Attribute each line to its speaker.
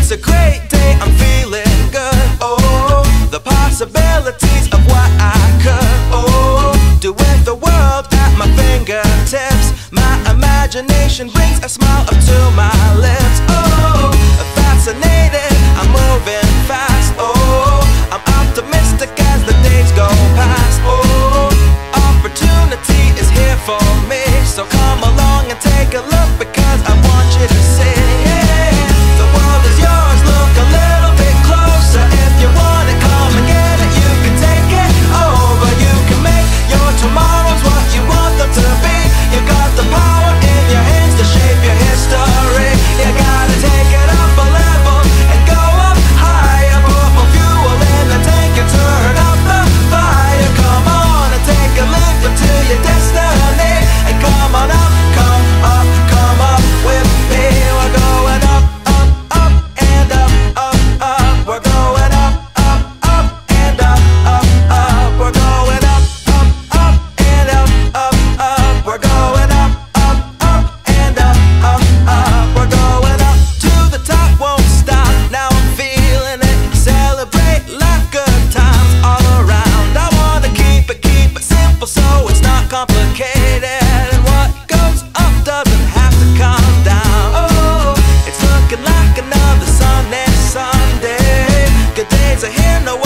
Speaker 1: It's a great day, I'm feeling good. Oh, the possibilities of what I could, do with the world at my fingertips. My imagination brings a smile up to my lips. Oh, fascinated, I'm moving fast. Oh, I'm optimistic as the days go past. Oh, opportunity is here for me, so come along and take a look, because I want you to see. The world is yours, look a little bit closer. If you want it, come and get it. You can take it over, you can make your tomorrows what you want them to be. You got the power in your hands to shape your history. You gotta take it up a level and go up higher. Put more fuel in the tank and turn up the fire. Come on and take a leap into your destiny. And come on up, come up with me. We're going up, up, up, and up, up, up. We're going up, up, up, and up, up, up. We're going up, up, up, and up, up, up. We're going up, up, up, and up, up, up. We're going up to the top, won't stop. Now I'm feeling it. Celebrate life, good times all around. I wanna keep it simple so it's not complicated. And what goes up doesn't have to come down. Oh, it's looking like another sunny Sunday. Good days are here, no